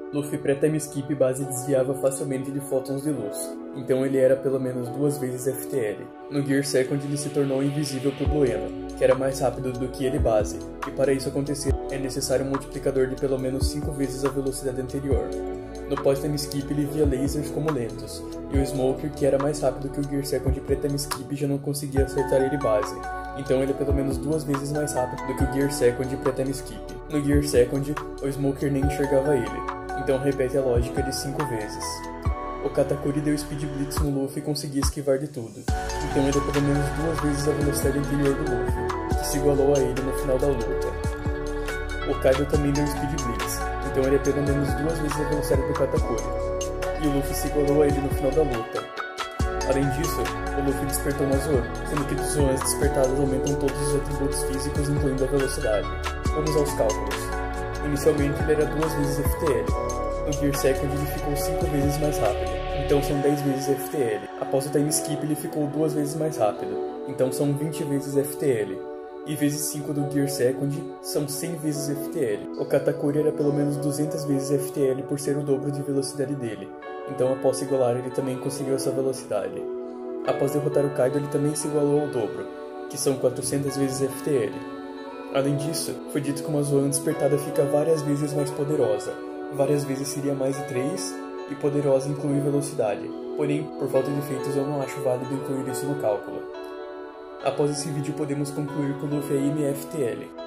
Luffy pré-time skip base desviava facilmente de fótons de luz, então ele era pelo menos 2 vezes FTL. No Gear Second ele se tornou invisível pro Blueno, que era mais rápido do que ele base, e para isso acontecer é necessário um multiplicador de pelo menos 5 vezes a velocidade anterior. No pós-time skip ele via lasers como lentos, e o Smoker, que era mais rápido que o Gear Second pré-time skip, já não conseguia acertar ele base, então ele é pelo menos 2 vezes mais rápido do que o Gear Second pré-time skip. No Gear Second, o Smoker nem enxergava ele, então repete a lógica de 5 vezes. O Katakuri deu Speed Blitz no Luffy e conseguia esquivar de tudo, então ele é pelo menos 2 vezes a velocidade anterior do Luffy, que se igualou a ele no final da luta. O Kaido também deu Speed Blitz, então ele é pelo menos 2 vezes a velocidade do Katakuri, e o Luffy se igualou a ele no final da luta. Além disso, o Luffy despertou uma Zoan, sendo que Zoans despertadas aumentam todos os atributos físicos, incluindo a velocidade. Vamos aos cálculos. Inicialmente ele era 2 vezes FTL, no Gear Second ele ficou 5 vezes mais rápido, então são 10 vezes FTL. Após o time skip ele ficou 2 vezes mais rápido, então são 20 vezes FTL. E vezes 5 do Gear Second são 100 vezes FTL. O Katakuri era pelo menos 200 vezes FTL por ser o dobro de velocidade dele, então após se igualar ele também conseguiu essa velocidade. Após derrotar o Kaido ele também se igualou ao dobro, que são 400 vezes FTL. Além disso, foi dito que uma Zoan despertada fica várias vezes mais poderosa. Várias vezes seria mais de 3, e poderosa inclui velocidade. Porém, por falta de efeitos eu não acho válido incluir isso no cálculo. Após esse vídeo podemos concluir que o Luffy é MFTL.